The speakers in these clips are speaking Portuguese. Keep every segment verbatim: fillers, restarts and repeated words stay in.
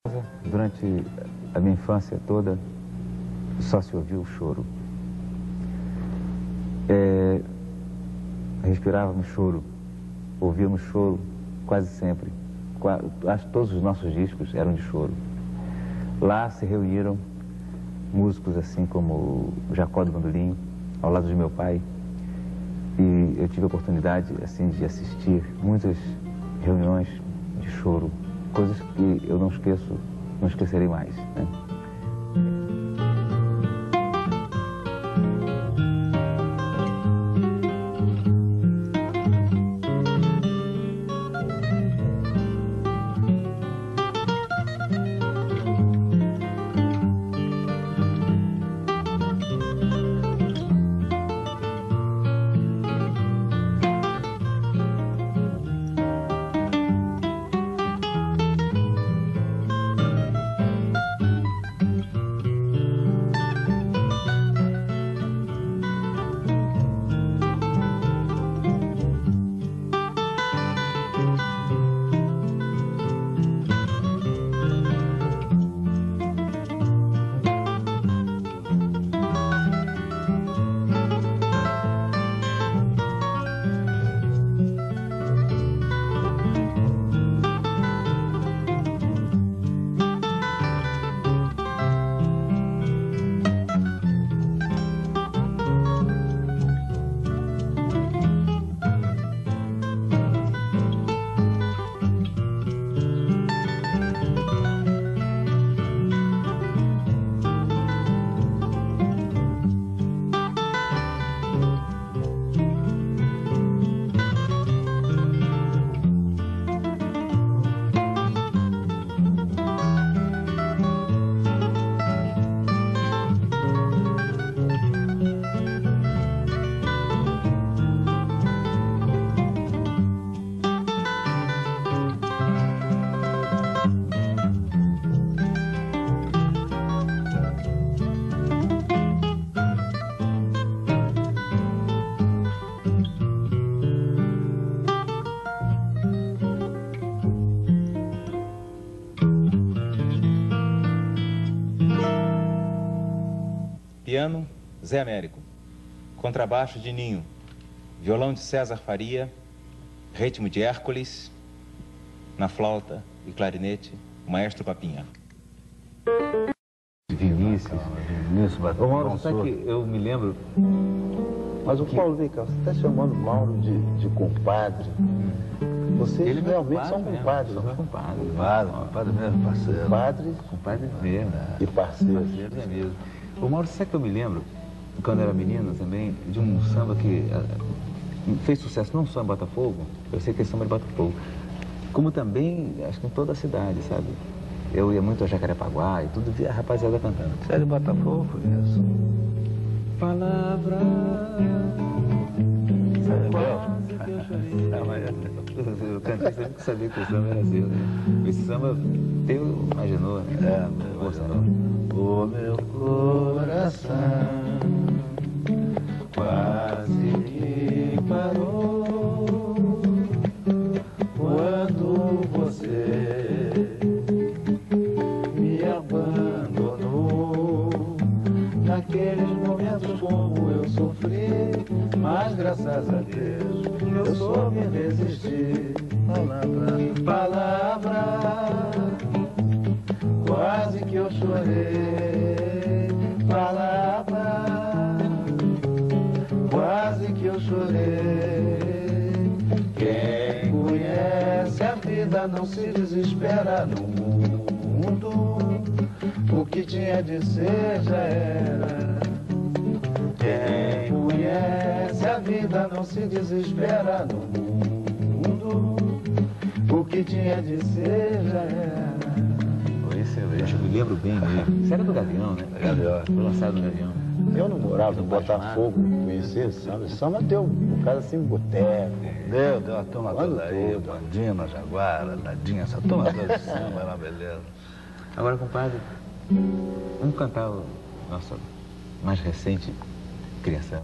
Durante a minha infância toda, só se ouvia o choro. É, respirávamos choro, ouvíamos choro quase sempre. Acho que todos os nossos discos eram de choro. Lá se reuniram músicos assim como Jacó do Bandolim, ao lado de meu pai. E eu tive a oportunidade assim de assistir muitas reuniões de choro, coisas que eu não esqueço, não esquecerei mais, né? Piano, Zé Américo. Contrabaixo de Ninho. Violão de César Faria. Ritmo de Hércules. Na flauta e clarinete, o maestro Papinha. Vinícius. Vinícius, Ô, Mauro, sabe que eu me lembro... Mas o que... Paulo, vem cá, você está chamando Mauro de, de compadre. Vocês Ele realmente são compadres, né? né? Compadre, Compadre, compadre mesmo, parceiro. Compadre, compadre mesmo. E parceiro. Parceiro é mesmo. Ô, Mauro, sabe que eu me lembro, quando eu era menino também, de um samba que uh, fez sucesso não só em Botafogo, eu sei que é samba de Botafogo, como também, acho que em toda a cidade, sabe? Eu ia muito a Jacarepaguá e tudo, via a rapaziada cantando. Você é de Botafogo, isso. Palavra... Eu cantei sempre que sabia que o samba era seu, né? Esse samba teu imaginou, né? É, imaginou. O meu coração quase que parou quando você me abandonou. Naqueles momentos como eu sofri, mas graças a Deus eu soube resistir. Palavra, palavra, quase que eu chorei. Palavra, quase que eu chorei. Quem conhece a vida não se desespera no mundo. O que tinha de ser já era. Quem conhece a vida não se desespera no mundo. O que tinha de ser já era. Excelente, eu me lembro bem mesmo. Isso era do Gavião, né? Gavião. Foi lançado no Gavião. Eu não morava em Botafogo, conheci esse samba. Esse samba deu um cara assim, boteco. Deu, deu uma turma toda aí, Bandina, Jaguara, Nadinha, essa turma toda de samba, era uma beleza. Agora, compadre, vamos cantar a nossa mais recente criação.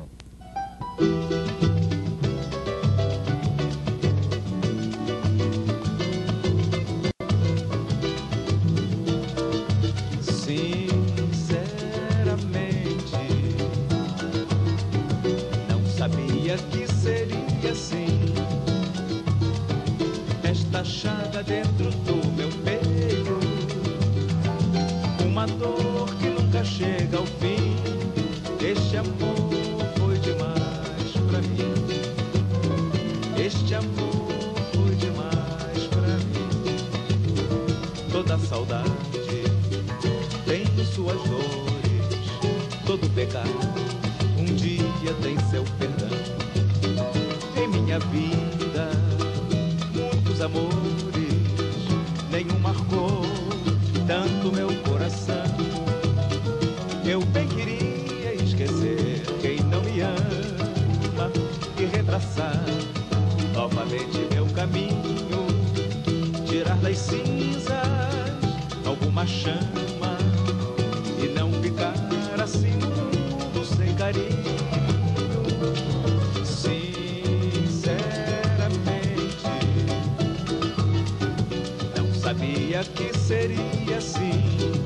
chaga dentro do meu peito, uma dor que nunca chega ao fim. Este amor foi demais pra mim. Este amor foi demais pra mim. Toda saudade tem suas dores, todo pecado um dia tem seu perdão. Em minha vida, muitos amores, nenhum marcou tanto meu coração. Eu bem queria esquecer quem não me ama e retraçar novamente meu caminho, tirar das cinzas alguma chama e não ficar assim no mundo sem carinho. Sabia que seria assim.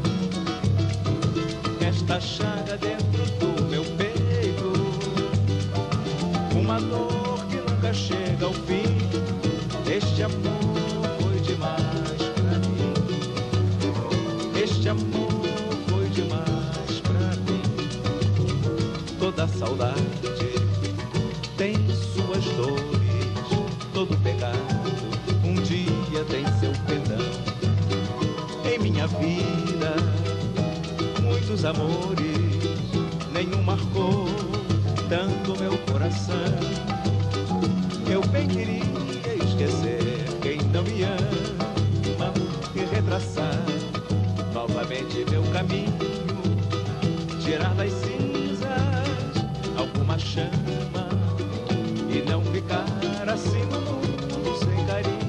Esta chaga dentro do meu peito, uma dor que nunca chega ao fim. Este amor foi demais pra mim. Este amor foi demais pra mim. Toda saudade tem suas dores, todo pecado um dia tem seu perdão. Em minha vida, muitos amores, nenhum marcou tanto meu coração. Eu bem queria esquecer quem não me ama e retraçar novamente meu caminho, tirar das cinzas alguma chama e não ficar assim no mundo sem carinho.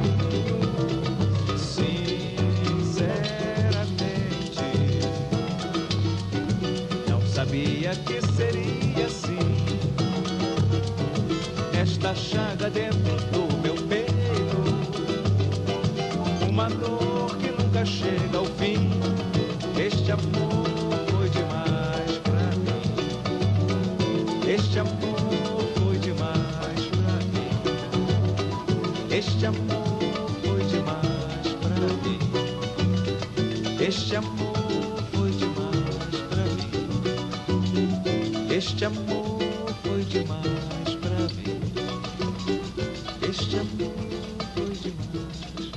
Sabia que seria assim. Esta chaga dentro do meu peito, uma dor que nunca chega ao fim. Este amor foi demais pra mim. Este amor foi demais pra mim. Este amor foi demais pra mim. Este amor Este amor foi demais pra mim. Este amor foi demais.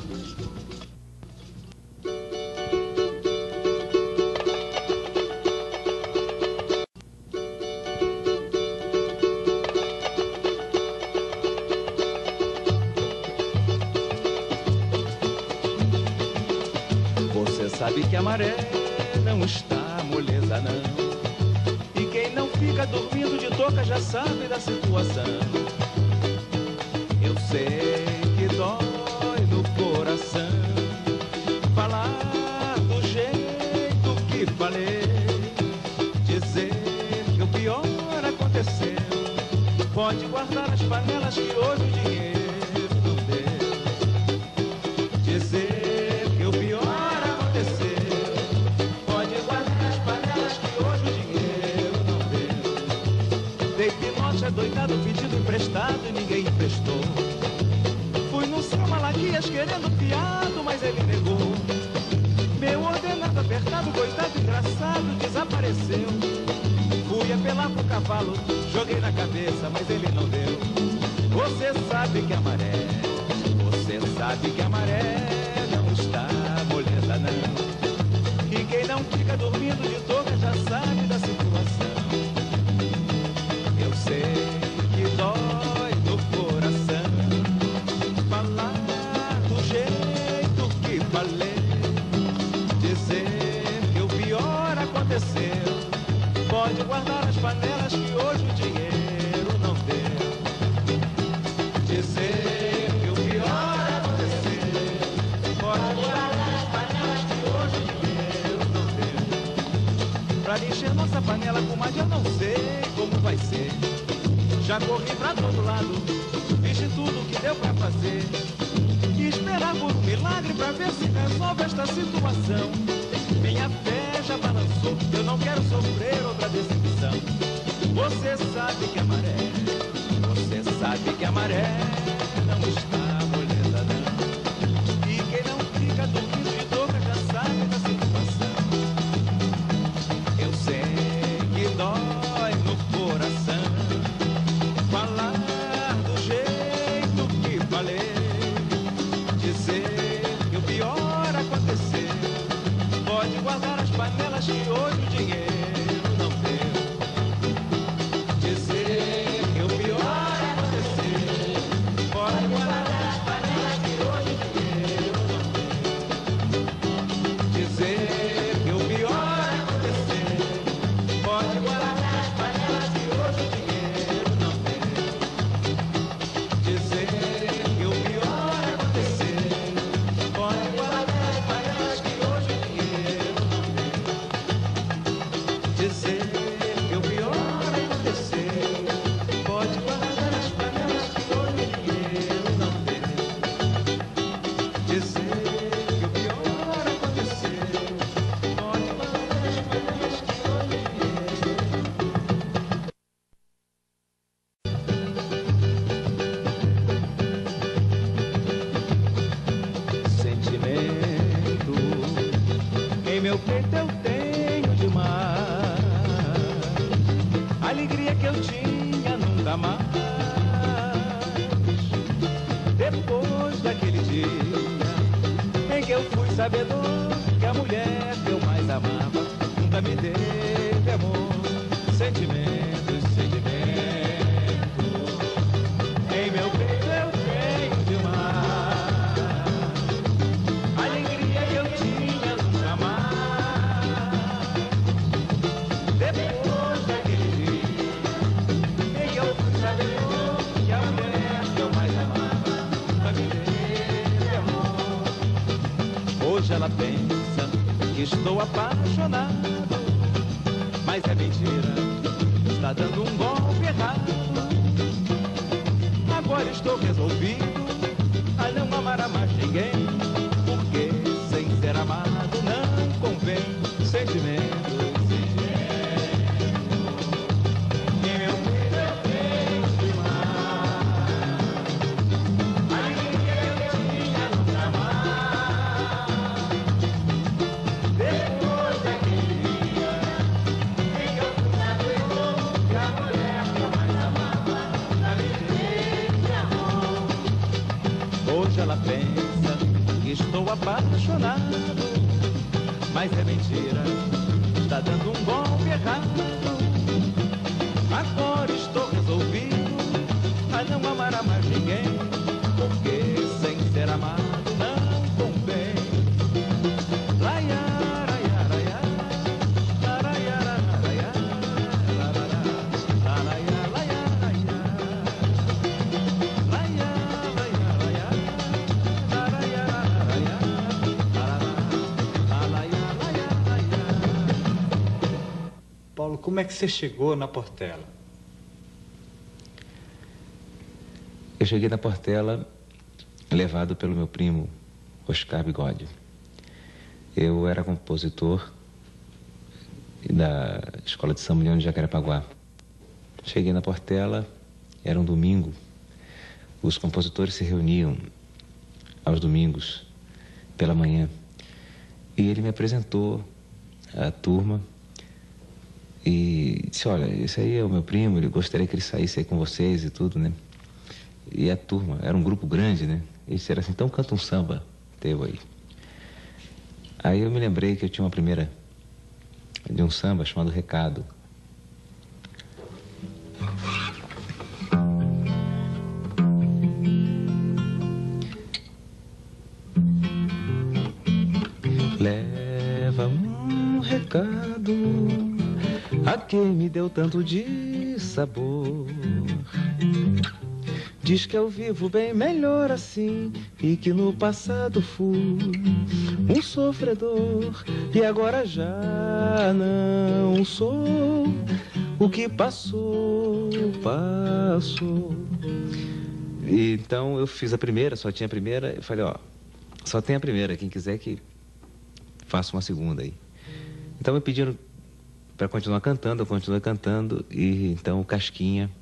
Você sabe que a maré não está moleza não. Fica dormindo de touca, já sabe da situação. Eu sei que dói no coração falar do jeito que falei, dizer que o pior aconteceu. Pode guardar as panelas que hoje o dinheiro não deu. Dizer que o pior aconteceu. Pode guardar as panelas que hoje o dinheiro. Dei pinote adoidado, pedido emprestado e ninguém emprestou. Fui no São Malaquias querendo fiado, mas ele negou. Meu ordenado apertado, coitado engraçado, desapareceu. Fui apelar pro cavalo, joguei na cabeça, mas ele não deu. Você sabe que a maré, você sabe que a maré não está moleza não. E quem não fica dormindo de touca já sabe da situação. Eu sei que dói no coração falar do jeito que falei, dizer que o pior aconteceu. Pode guardar as panelas que hoje o dinheiro não deu. Dizer que o pior aconteceu. Pode guardar as panelas que hoje o dinheiro não deu. Pra encher nossa panela com mais eu não sei como vai ser. Já corri pra todo lado, fiz de tudo que deu pra fazer. E esperar por um milagre pra ver se resolve esta situação. Minha fé já balançou, eu não quero sofrer outra decepção. Você sabe que a maré, você sabe que a maré não está molhada não. pode guardar as panelas que hoje o dinheiro não deu. Dizer que o pior é acontecer, pode guardar as panelas que hoje o dinheiro não deu. Dizer que o pior é acontecer, pode guardar as panelas que hoje o dinheiro não deu. Dizer que o pior é acontecer, pode guardar as panelas que hoje o dinheiro não deu. Dizer que o pior é acontecer, pode guardar as panelas que hoje o dinheiro não deu. Dizer que o pior é acontecer, pode guardar as panelas que hoje o dinheiro. Sentimento em meu peito eu tenho demais. Alegria que eu tinha nunca mais. Depois daquele dia em que eu fui sabedor que a mulher que eu mais amava nunca me teve amor. Sentimentos, sentimentos em meu peito eu tenho demais. Alegria que eu tinha nunca mais. Depois daquele dia em que eu fui sabedor que a mulher que eu mais amava nunca me teve amor. Hoje ela pensa que estou apaixonado, mas é mentira, está dando um golpe errado. Agora estou resolvido a não amar a mais ninguém, porque sem ser amado não convém. Sentimentos, sentimentos em meu peito eu tenho demais. Alegria que eu tinha nunca mais. Depois daquele dia em que eu fui sabedor que a mulher que eu mais amava nunca me teve amor. Hoje ela pensa que estou apaixonado, mas é mentira, está dando um golpe errado. Agora estou resolvido a não amar a mais ninguém, porque sem ser amado não convém. Laia, laia, laia, laia, laia, laia, laia, laia, laia, laia, laia, laia, Paulo, como é que você chegou na Portela? Eu cheguei na Portela levado pelo meu primo Oscar Bigode. Eu era compositor da Escola de Samba União de Jacarepaguá. Cheguei na Portela, era um domingo. Os compositores se reuniam aos domingos pela manhã. E ele me apresentou a turma e disse, olha, esse aí é o meu primo, ele gostaria que ele saísse aí com vocês e tudo, né? E a turma, era um grupo grande, né? Eles disseram assim, então canta um samba teu aí. Aí eu me lembrei que eu tinha uma primeira de um samba chamado Recado. Leva um recado a quem me deu tanto de sabor. Diz que eu vivo bem melhor assim e que no passado fui um sofredor e agora já não sou. O que passou, passou. E então eu fiz a primeira, só tinha a primeira. Eu falei, ó, só tem a primeira, quem quiser que faça uma segunda aí. Então me pediram para continuar cantando, eu continuei cantando e então o Casquinha,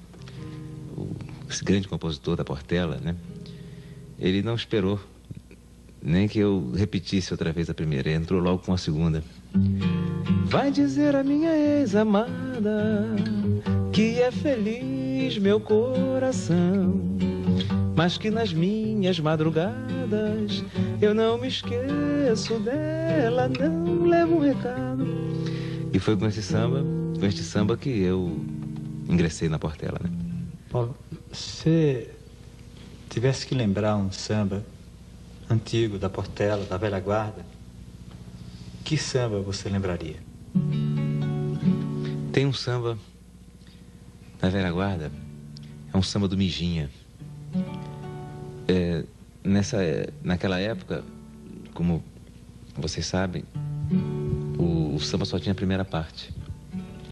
esse grande compositor da Portela, né? Ele não esperou nem que eu repetisse outra vez a primeira, ele entrou logo com a segunda. Vai dizer a minha ex-amada que é feliz meu coração, mas que nas minhas madrugadas todas. Eu não me esqueço dela, não levo um recado. E foi com esse samba, com este samba que eu ingressei na Portela, né? Paulo, se tivesse que lembrar um samba antigo da Portela, da velha guarda, que samba você lembraria? Tem um samba da velha guarda, é um samba do Mijinha. É, nessa, naquela época, como vocês sabem, o, o samba só tinha a primeira parte.